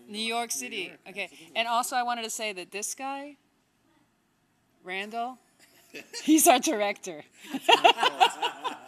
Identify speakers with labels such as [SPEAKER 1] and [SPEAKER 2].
[SPEAKER 1] New York City. Okay. And also I wanted to say that this guy, Randall, he's our director.